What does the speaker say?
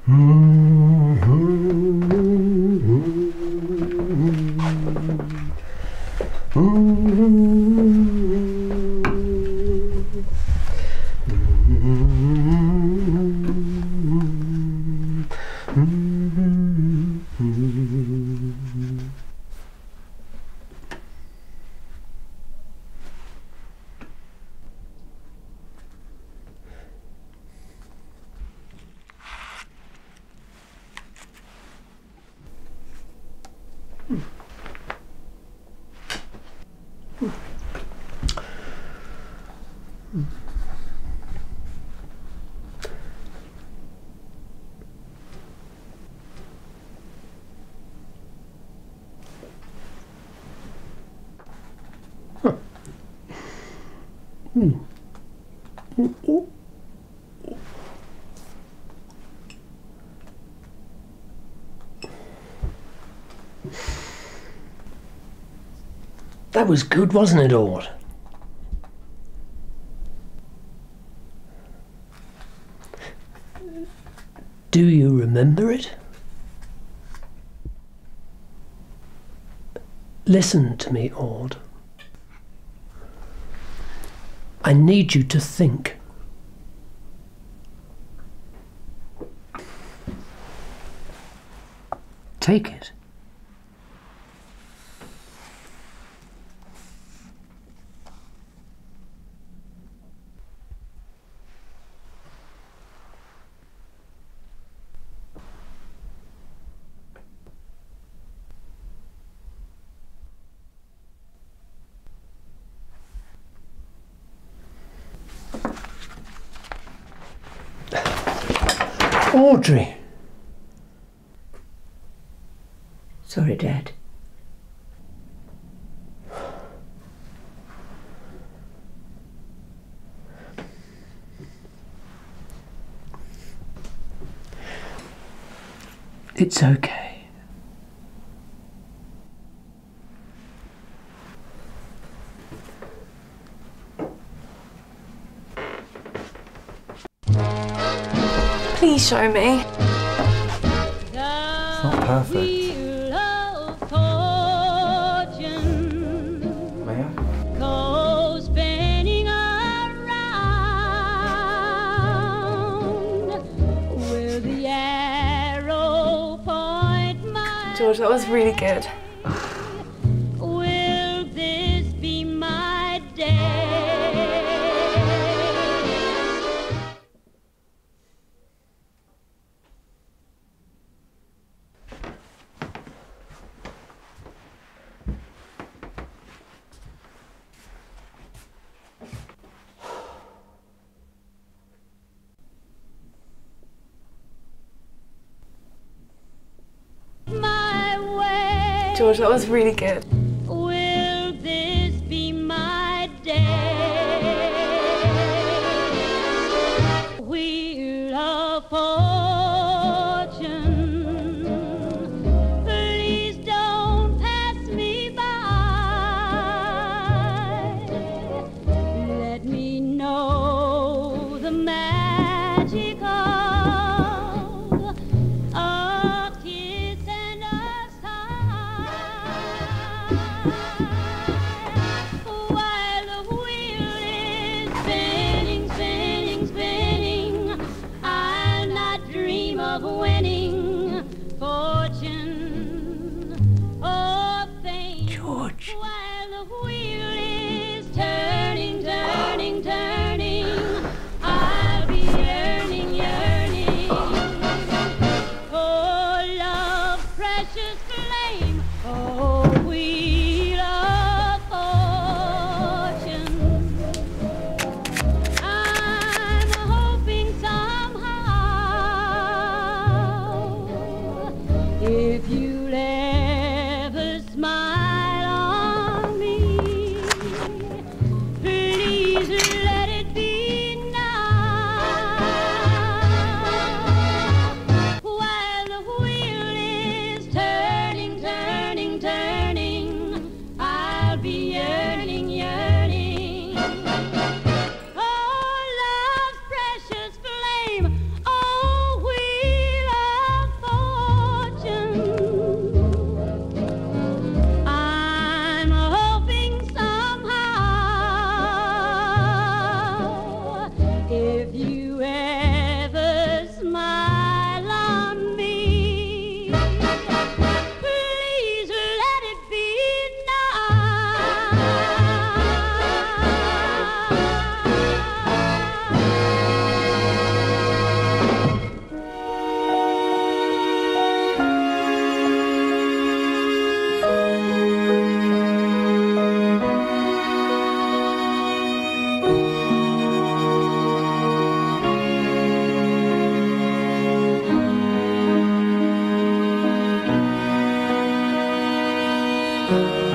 That was good, wasn't it, Ord? Do you remember it? Listen to me, Ord. I need you to think. Take it. Audrey! Sorry, Dad. It's okay. Please show me. It's not perfect. May I? George, that was really good. Will this be my day? George, that was really good. Will this be my day? Wheel of fortune, please don't pass me by. Let me know the magic of a kiss and a sigh. While the wheel is spinning, spinning, spinning, I'll not dream of winning fortune or fame. George. While the wheel is turning, turning, turning, I'll be yearning, yearning. Thank